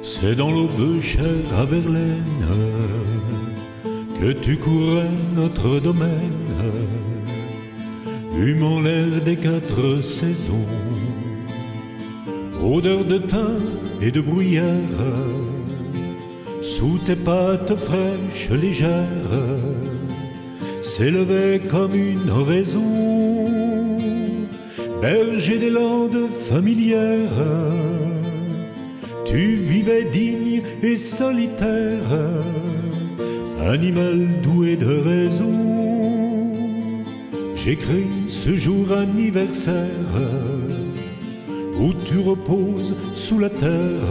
C'est dans l'aube chère à Verlaine que tu courais notre domaine, humant l'air des 4 saisons, odeur de thym et de bruyère, sous tes pattes fraîches légères s'élevait comme une oraison, berger des landes familières. Tu vivais digne et solitaire, animal doué de raison. J'écris ce jour anniversaire où tu reposes sous la terre,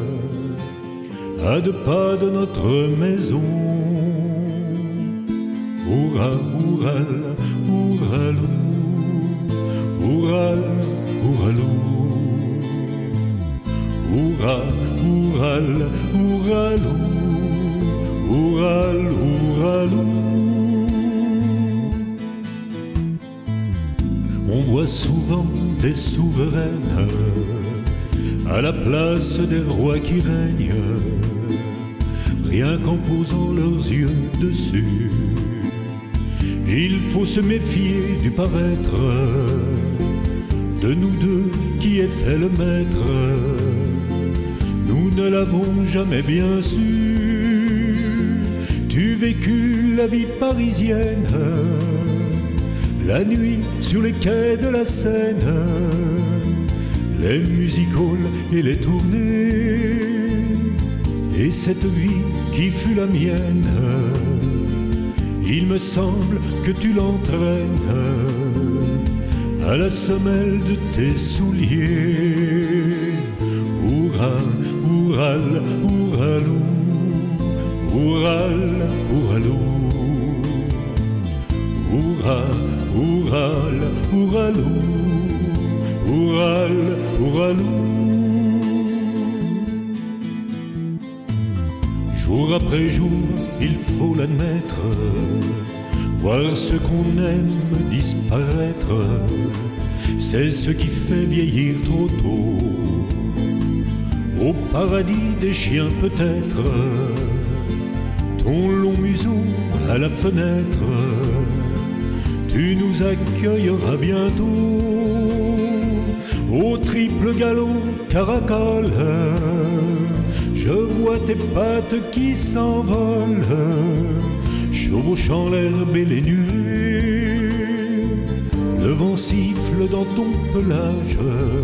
à 2 pas de notre maison. Oura, oural, ouralou, oural, ouralou. Oura, oural, ouralou, oural, ouralou. On voit souvent des souveraines à la place des rois qui règnent, rien qu'en posant leurs yeux dessus. Il faut se méfier du paraître de nous deux qui était le maître. Nous ne l'avons jamais bien su. Tu vécus la vie parisienne, la nuit sur les quais de la Seine, les music-halls et les tournées. Et cette vie qui fut la mienne, il me semble que tu l'entraînes à la semelle de tes souliers. Oura, oural, ouralou, oural, ouralou. Oura, oural, ouralou, oural, ouralou. Jour après jour, il faut l'admettre, voir ce qu'on aime disparaître, c'est ce qui fait vieillir trop tôt. Au paradis des chiens peut-être, ton long museau à la fenêtre, tu nous accueilleras bientôt. Au triple galop caracole, je vois tes pattes qui s'envolent, chevauchant l'herbe et les nuées. Le vent siffle dans ton pelage,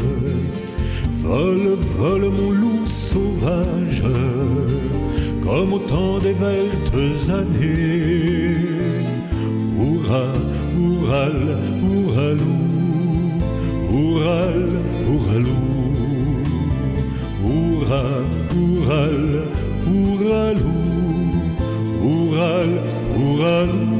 vole, vole mon loup sauvage, comme au temps des vertes années. Oura, oural, ouralou, oural, ouralou. Oura, oural, ouralou, oural, ouralou.